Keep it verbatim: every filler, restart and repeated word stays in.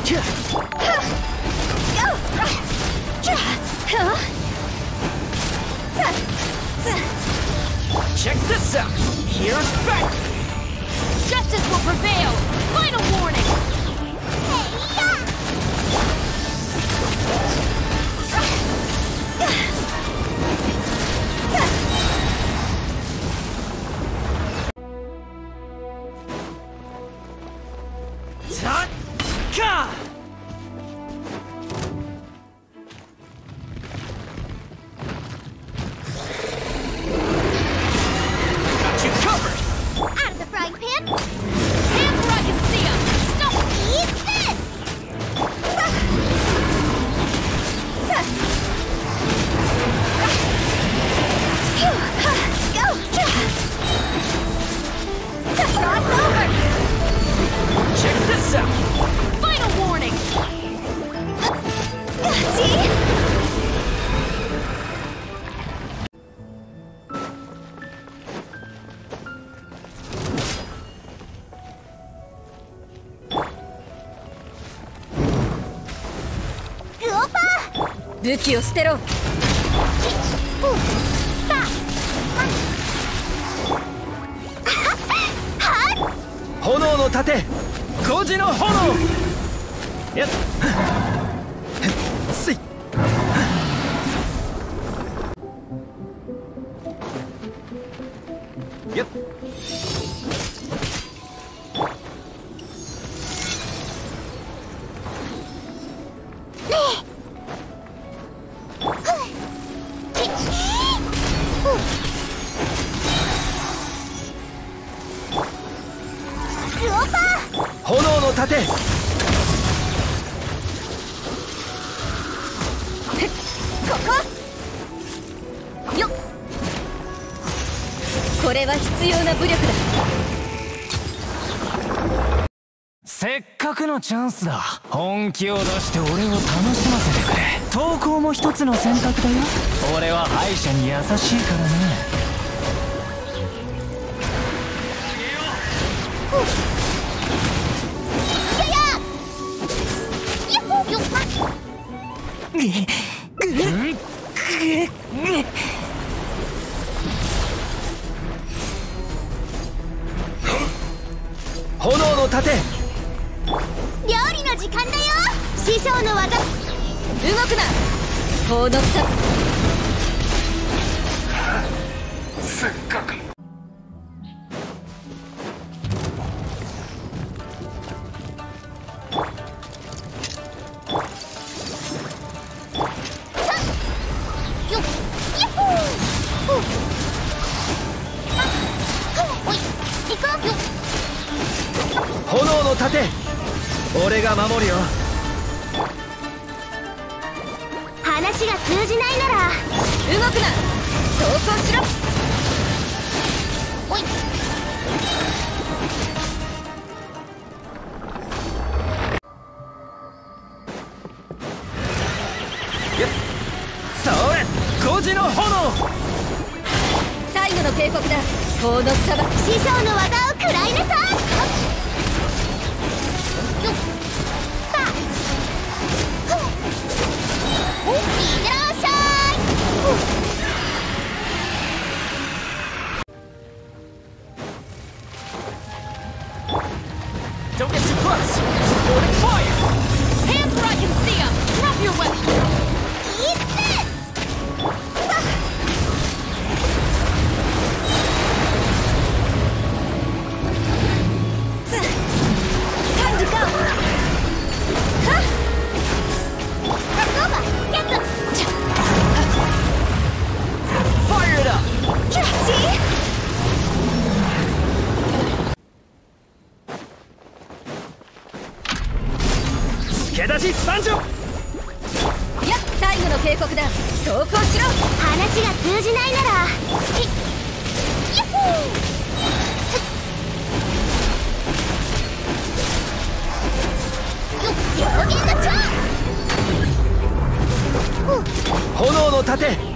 Check this out. Here's back. Justice will prevail. Final warning. Ta-ka! Out of the frying pan! Hands where I can see them! Stop! Eat this! Go! Cross over! Check this out. Final warning! See?武器を捨てろ。 炎の盾、五時の炎。やっせい。やっ炎の盾。 ここよっ。これは必要な武力だ。 せっかくのチャンスだ。本気を出して俺を楽しませてくれ。投稿も一つの選択だよ。俺は敗者に優しいからね。炎の盾。 料理の時間だよ。師匠の技。動くな。このさ。 せっかく。炎の盾、俺が守るよ。 話が通じないなら動くな。投降しろ。おい。 やっそれ、五時の炎。 最後の警告だ。このさば師匠の技を食らいなさい。 Don't get too close. Supporting fire. Hands where I can see them. Drop your weapon. Eat this. Time to go. Huh? Over. Get them. Fire it up. See? 助出し参上。 やっ最後の警告だ。投降しろ。話が通じないならヤッホー。よっ、表現のチャンス。 炎の盾。